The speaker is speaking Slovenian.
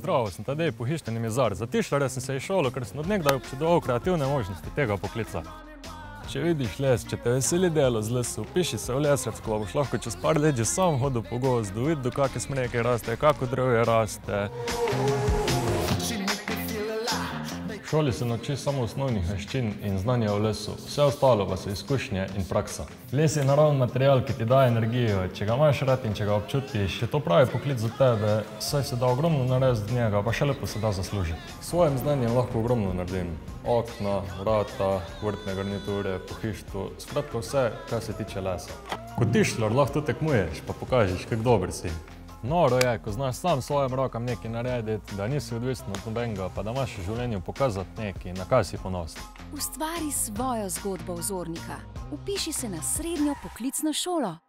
troval sem tadej pohištveni mizar. Zatišljal sem se iz šolo, ker sem od nekdaj občudoval kreativne možnosti tega poklica. Če vidiš les, če te veseli delo z lesu, upiši se v Lesrevsko, pa boš lahko čez par let že sam hodil po gozdu, videl, kakšne smreke raste, kako drevje raste. V šoli se naučiš samo osnovnih veščin in znanja o lesu, vse ostalo pa so izkušnje in praksa. Les je naravni material, ki ti daje energijo, če ga imaš rad in če ga občutiš, je to pravi poklic za tebe, saj se da ogromno narediti z njega, pa še lepo se da zaslužiti. S svojim znanjem lahko ogromno naredim. Okna, vrata, vrtne garniture, pohištvo, skratka vse, kar se tiče lesa. Kot tiščar lahko to tekmuješ, pa pokažeš, kako dober si. Noro je, ko znaš sam svojim rokam nekaj narediti, da nisi odvisen od nobenega, pa da imaš v življenju pokazati nekaj, na kaj si ponosen. Ustvari svojo zgodbo vzornika. Upiši se na srednjo poklicno šolo.